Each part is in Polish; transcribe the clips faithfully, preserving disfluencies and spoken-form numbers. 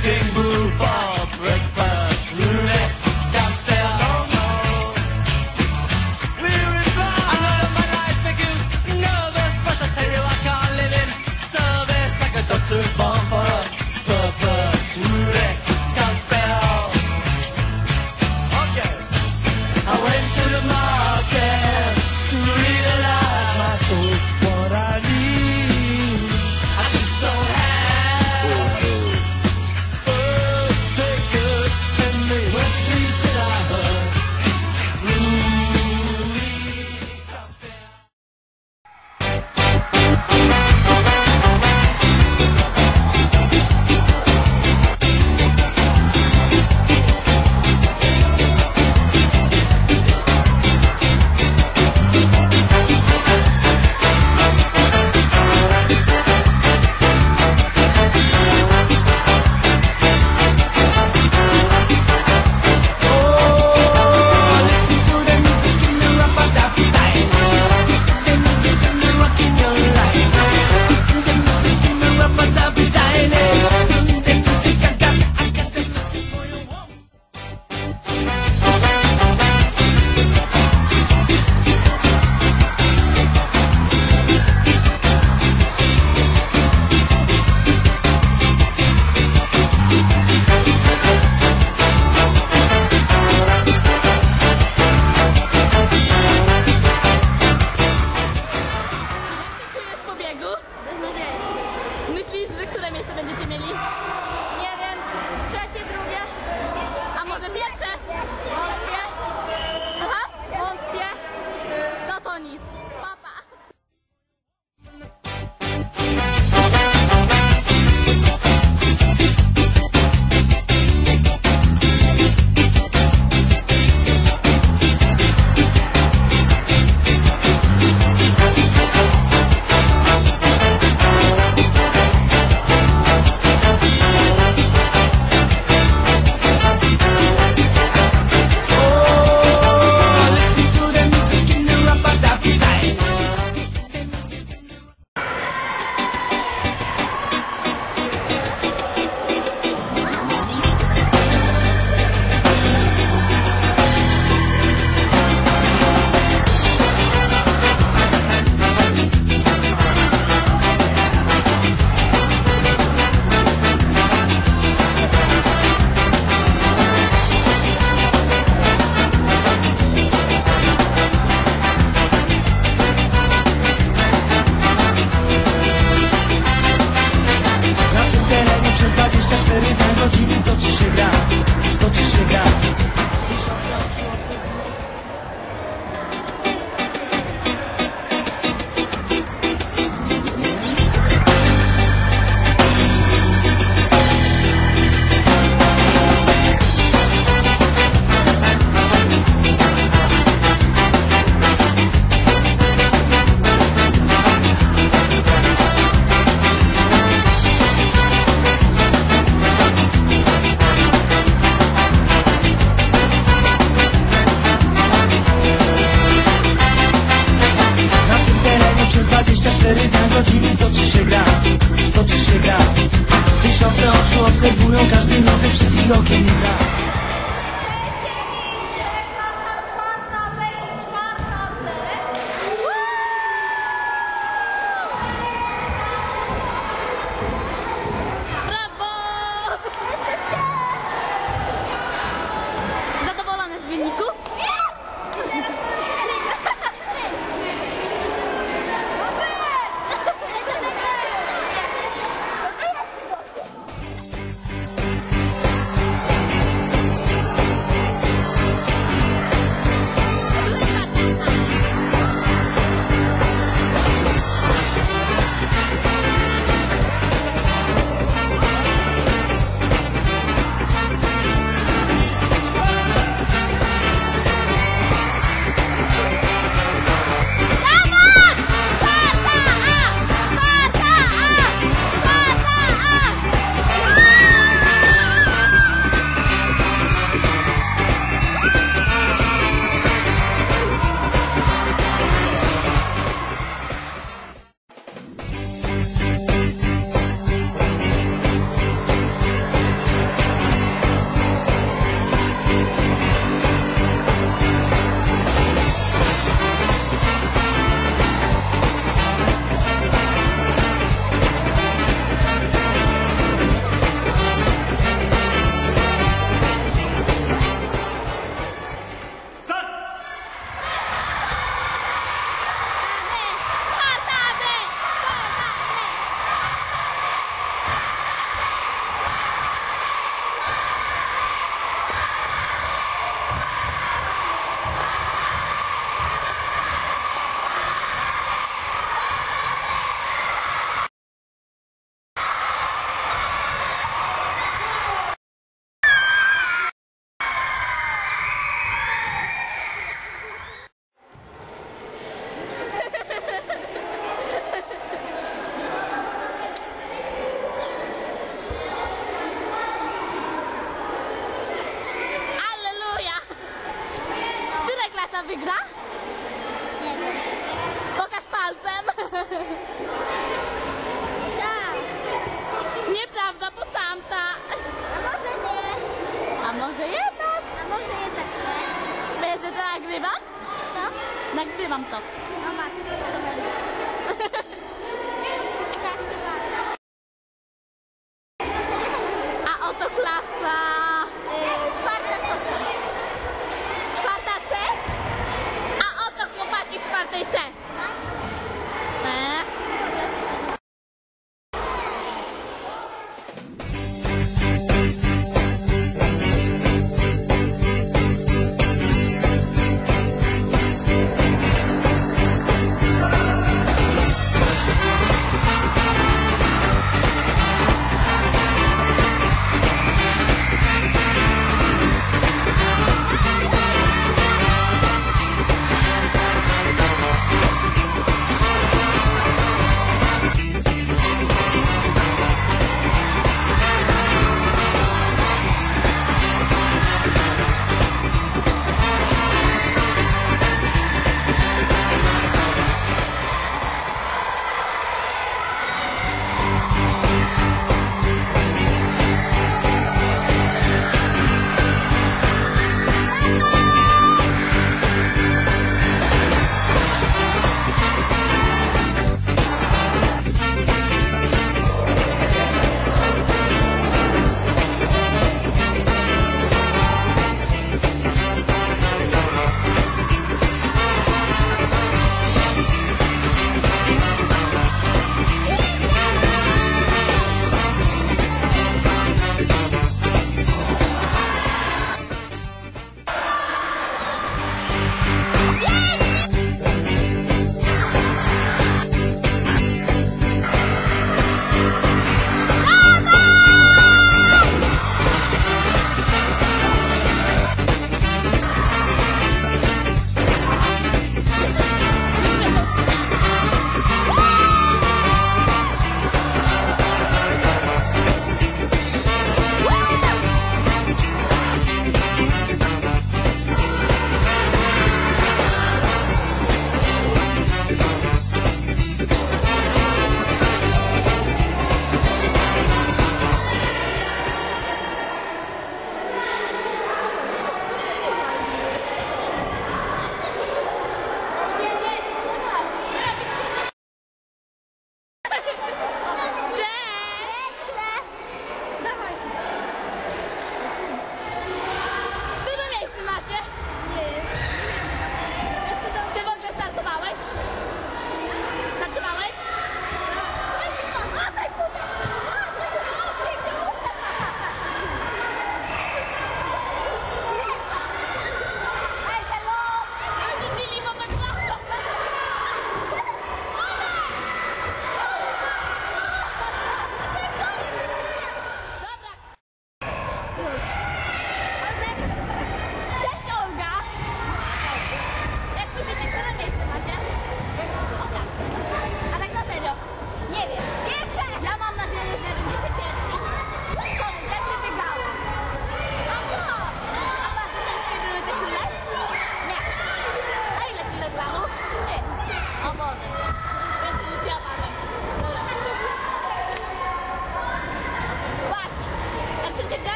making move for breakfast. Roulette can't spell no more. We're in love. I know my life make you nervous, but I tell you I can't live in service like a doctor born for a purpose. Roulette can't spell. Okay. I went to the market to realize my soul. What I need, I just don't have. Oh, they could and me. What street did I hurt? Rudy Cafe. Myślisz, że które miejsce będziecie mieli? Nie wiem, trzecie, drugie? A może pierwsze? Wątpię. Słucham? Wątpię. No to nic. Papa. Godziny toczy się gra, toczy się gra. dwadzieścia cztery godziny toczy się gra, toczy się gra. Tysiące oczu obserwują każdy ruch przez ich okien i gra. Brawo! Zadowolony z wyniku? wam to. No matko, co to będzie? Starszy bardzo. A oto klasa Yy, czwarta co są? czwarta C. A oto chłopaki z czwartej C. E?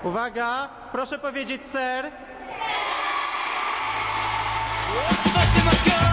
Uwaga, proszę powiedzieć ser. Busting my gun.